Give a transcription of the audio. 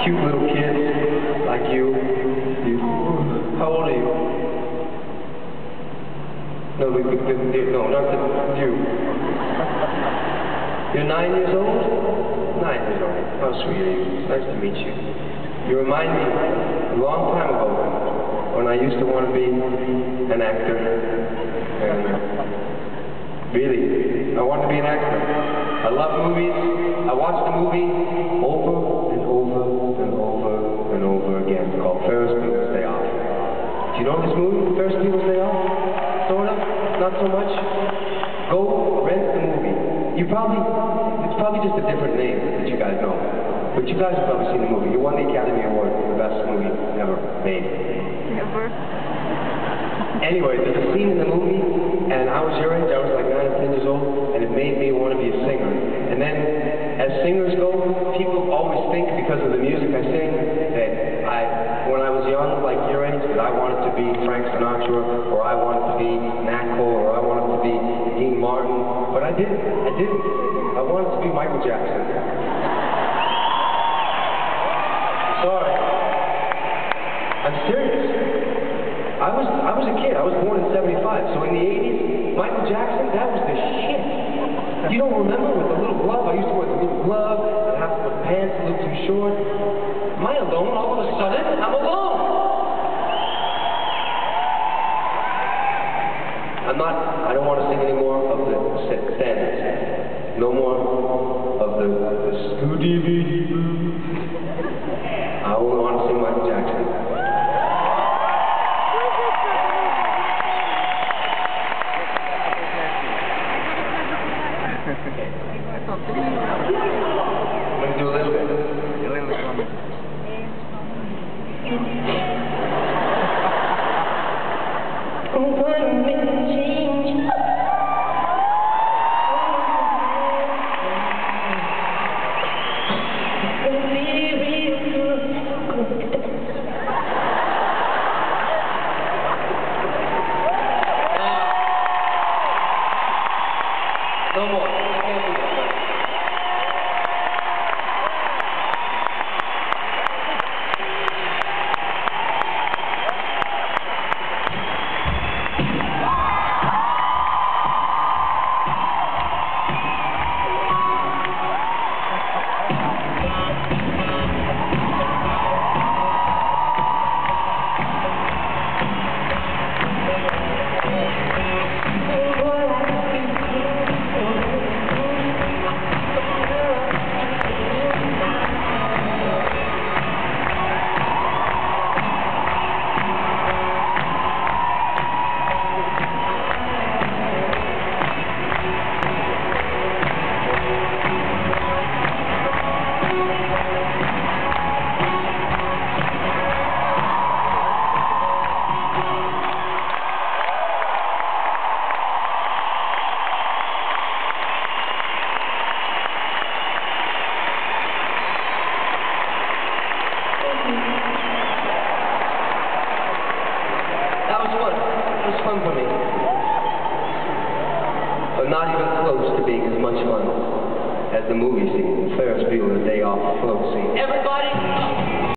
cute little kids like you. How old are you? No, no, not you. You're 9 years old? 9 years old. How sweet are you? It's nice to meet you. You remind me a long time ago when I used to want to be an actor. Really, I wanted to be an actor. I love movies. I watched the movie over and over and over and over again called Ferris Bueller's Day Off. Do you know this movie, Ferris Bueller's Day Off? Sort of? Not so much? Go rent the movie. It's probably just a different name that you guys know. But you guys have probably seen the movie. It won the Academy Award for the best movie ever made. Never. Anyway, there's a scene in the movie, and I was your age, I was like 9 or 10 years old, and it made me want to be a singer. And then, as singers go, people always think, because of the music I sing, that when I was young, like your age, that I wanted to be Frank Sinatra, or I wanted to be Nat Cole, or I wanted to be Dean Martin. But I didn't. I wanted to be Michael Jackson. Sorry. I'm serious. I was a kid. I was born in '75. So in the '80s, Michael Jackson, that was the shit. You don't remember with the little glove? I used to wear the little glove and have to wear pants that look too short. Am I alone? All of a sudden, I'm alone. I don't want to sing any more of the standards. No more of the Scooby-Doo. I only want to sing Michael Jackson. I'm going to do a little bit. No more. I can't do that. Fun for me, but not even close to being as much fun as the movie scene, the Ferris Bueller's Day Off float scene. Everybody!